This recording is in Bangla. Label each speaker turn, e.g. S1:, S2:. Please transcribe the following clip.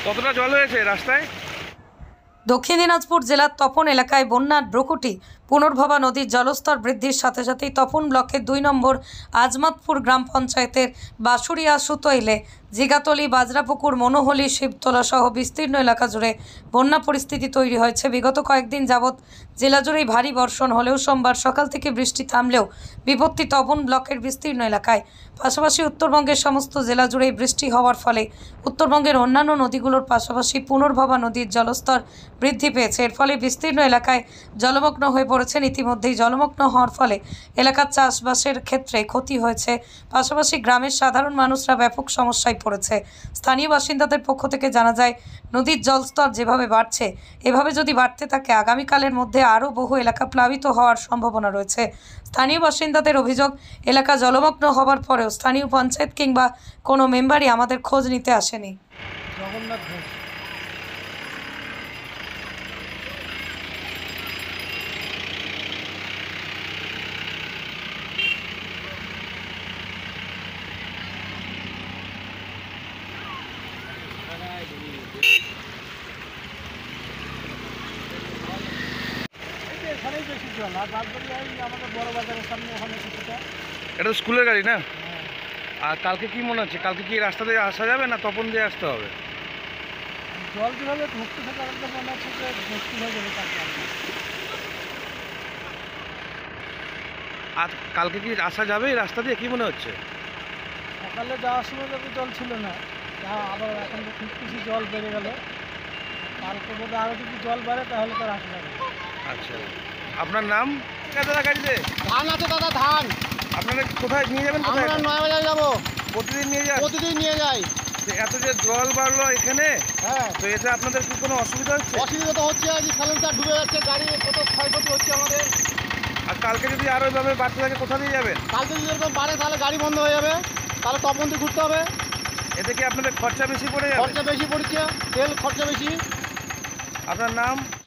S1: কতটা জল হয়েছে রাস্তায়?
S2: দক্ষিণ দিনাজপুর জেলার তপন এলাকায় বন্যার ব্রকুটি পুনর্ভবা নদীর জলস্তর বৃদ্ধির সাথে সাথেই তপন ব্লকের 2 নম্বর আজমতপুর গ্রাম পঞ্চায়েতের বাঁশুড়িয়া সুতৈলে জিগাতলি বাজরাপুকুর মনোহলি শিবতলা সহ বিস্তীর্ণ এলাকা জুড়ে বন্যা পরিস্থিতি তৈরি হয়েছে। বিগত কয়েকদিন যাবৎ জেলা জুড়েই ভারী বর্ষণ হলেও সোমবার সকাল থেকে বৃষ্টি থামলেও বিপত্তি তপন ব্লকের বিস্তীর্ণ এলাকায়। পাশাপাশি উত্তরবঙ্গের সমস্ত জেলা জুড়েই বৃষ্টি হওয়ার ফলে উত্তরবঙ্গের অন্যান্য নদীগুলোর পাশাপাশি পুনর্ভবা নদীর জলস্তর বৃদ্ধি পেয়েছে। এর ফলে বিস্তীর্ণ এলাকায় জলমগ্ন হয়ে পড়েছেন। ইতিমধ্যেই জলমগ্ন হওয়ার ফলে এলাকার চাষবাসের ক্ষেত্রে ক্ষতি হয়েছে। পাশাপাশি গ্রামের সাধারণ মানুষরা ব্যাপক সমস্যায় পড়েছে। স্থানীয় বাসিন্দাদের পক্ষ থেকে জানা যায়, নদীর জলস্তর যেভাবে বাড়ছে এভাবে যদি বাড়তে থাকে আগামীকালের মধ্যে আরও বহু এলাকা প্লাবিত হওয়ার সম্ভাবনা রয়েছে। স্থানীয় বাসিন্দাদের অভিযোগ, এলাকা জলমগ্ন হওয়ার পরেও স্থানীয় পঞ্চায়েত কিংবা কোনো মেম্বারই আমাদের খোঁজ নিতে আসেনি।
S3: জগন্নাথ ঘোষ। এখানেই বেশি জল, আর বাদ বাকি আমাদের বড় বাজারের সামনে ওখানে কিছুটা।
S1: এটা তো স্কুলের গাড়ি না? আর কালকে কি মনে হচ্ছে, কালকে কি রাস্তা দিয়ে আসা যাবে না তপন দিয়ে আসতে হবে?
S3: জল যেভাবে ঢুকতে থাকে আমাদের মনে হচ্ছে যে মুশকিল হয়ে যাবে কালকে।
S1: আর কালকে কি আসা যাবে এই রাস্তা দিয়ে, কি মনে হচ্ছে?
S3: সকালে যাওয়ার সময় তো জল ছিল না, আবার এখন তো খুব কিছু জল বেড়ে গেল। কালকে বোধহয় আরও যদি জল বাড়ে তাহলে তো রাখা যাবে।
S1: আচ্ছা, আপনার নাম? দাদা গাড়িতে
S4: ধান আছে দাদা, ধান।
S1: আপনারা কোথায় নিয়ে যাবেন? কোথায়?
S4: আমরা নয়াবাজার যাবো।
S1: প্রতিদিন নিয়ে যান?
S4: প্রতিদিন নিয়ে যাই।
S1: এত যে জল বাড়লো এখানে,
S4: হ্যাঁ,
S1: তো এতে আপনাদের কি কোনো অসুবিধা হচ্ছে?
S4: অসুবিধা তো হচ্ছে, আজ সাইলেন্সার ডুবে যাচ্ছে, গাড়ি কত ক্ষয়ক্ষতি হচ্ছে আমাদের।
S1: আর কালকে যদি আরো এভাবে বাড়তে থাকে কোথা দিয়ে যাবেন?
S4: কালকে যদি এরকম বাড়ে তাহলে গাড়ি বন্ধ হয়ে যাবে, তাহলে তপন দিয়ে ঘুরতে হবে।
S1: এতে কি আপনাদের খরচা বেশি পড়ে যাবে?
S4: খরচা বেশি পড়ছে, তেল খরচা বেশি।
S1: আপনার নাম?